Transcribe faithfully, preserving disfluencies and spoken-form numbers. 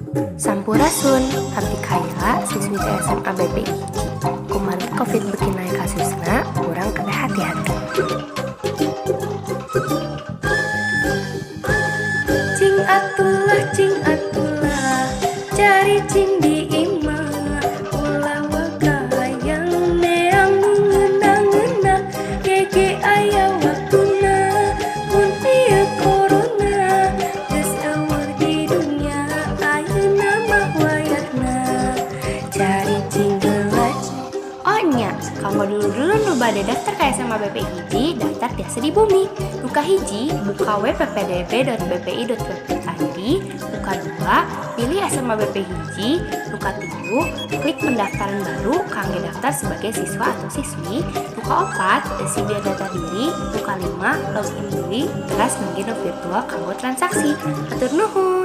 Sampurasun, abdi kaila siswi T S M A B P I hiji. Kumaha Covid beuki naek kasusna, urang kedah hati-hati. Cing atulah, cing atulah, cari cing di imah, ulah wakayang neang ngeuna-ngeuna, gege aya waktuna, mun ieu corona, geus eueuh di dunya, ayeuna mah wayahna, cari cing heula. Oh nya, kanggo dulu-dulu nu bade daftar ka S M A B P I hiji, daftar tiasa di bumi. Nuka hiji, buka web p p d b dot b p i dot go dot i d. Nuka dua, pilih S M A B P I hiji. Nuka tilu, klik pendaftaran baru kangge daftar sebagai siswa atau siswi. Nuka opat, isi biar data diri. Nuka lima, login diri, teras nangge virtual kanggo transaksi. Atur nuhun.